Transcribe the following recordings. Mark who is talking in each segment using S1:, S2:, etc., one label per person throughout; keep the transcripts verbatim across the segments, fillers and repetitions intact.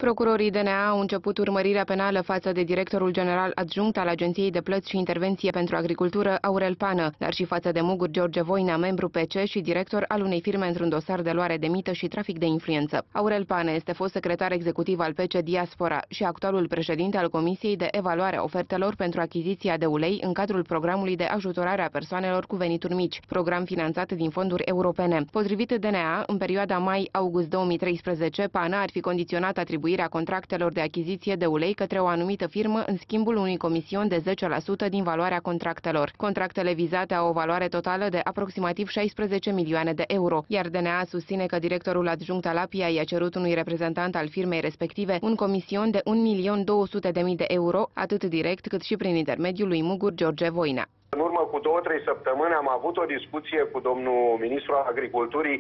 S1: Procurorii D N A au început urmărirea penală față de directorul general adjunct al Agenției de Plăți și Intervenție pentru Agricultură, Aurel Pană, dar și față de Mugur George Voina, membru P C și director al unei firme într-un dosar de luare de mită și trafic de influență. Aurel Pană este fost secretar executiv al P C Diaspora și actualul președinte al Comisiei de Evaluare a Ofertelor pentru achiziția de ulei în cadrul programului de ajutorare a persoanelor cu venituri mici, program finanțat din fonduri europene. Potrivit D N A, în perioada mai-august două mii treisprezece, Pană ar fi condiționat atribuirea contractelor de achiziție de ulei către o anumită firmă în schimbul unui comision de zece la sută din valoarea contractelor. Contractele vizate au o valoare totală de aproximativ șaisprezece milioane de euro, iar D N A susține că directorul adjunct al APIA i-a cerut unui reprezentant al firmei respective un comision de un milion două sute de mii de euro, atât direct cât și prin intermediul lui Mugur George Voina.
S2: În urmă cu două, trei săptămâni am avut o discuție cu domnul ministru al Agriculturii,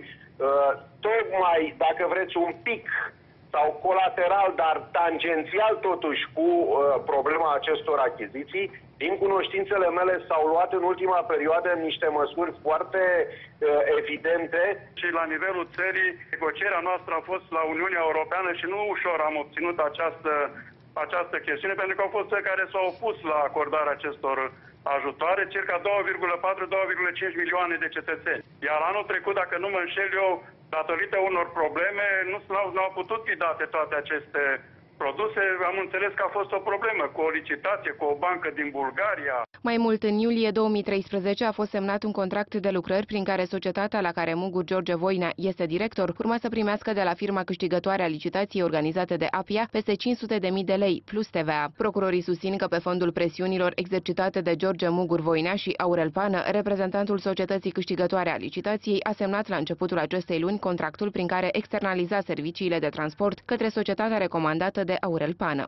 S2: tocmai, dacă vreți, un pic sau colateral, dar tangențial totuși cu uh, problema acestor achiziții. Din cunoștințele mele s-au luat în ultima perioadă niște măsuri foarte uh, evidente.
S3: Și la nivelul țării, negocierea noastră a fost la Uniunea Europeană și nu ușor am obținut această, această chestiune, pentru că au fost țări care s-au opus la acordarea acestor ajutoare, circa două virgulă patru - două virgulă cinci milioane de cetățeni. Iar anul trecut, dacă nu mă înșel eu, datorită unor probleme, nu au putut fi date toate aceste produse. Am înțeles că a fost o problemă cu o licitație, cu o bancă din Bulgaria.
S1: Mai mult, în iulie două mii treisprezece a fost semnat un contract de lucrări prin care societatea la care Mugur George Voina este director urma să primească de la firma câștigătoare a licitației organizate de APIA peste cinci sute de mii de lei, plus T V A. Procurorii susțin că pe fondul presiunilor exercitate de George Mugur Voina și Aurel Pană, reprezentantul societății câștigătoare a licitației a semnat la începutul acestei luni contractul prin care externaliza serviciile de transport către societatea recomandată de Aurel Pană.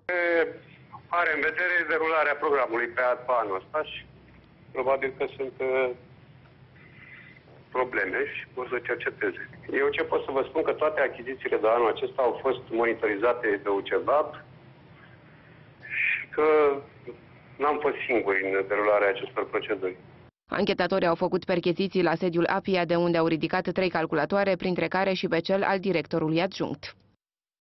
S2: Are în vedere derularea programului pe anul ăsta și probabil că sunt uh, probleme și pot să cerceteze. Eu ce pot să vă spun că toate achizițiile de anul acesta au fost monitorizate de U C V A B și că n-am fost singuri în derularea acestor proceduri.
S1: Anchetatorii au făcut percheziții la sediul APIA, de unde au ridicat trei calculatoare, printre care și pe cel al directorului adjunct.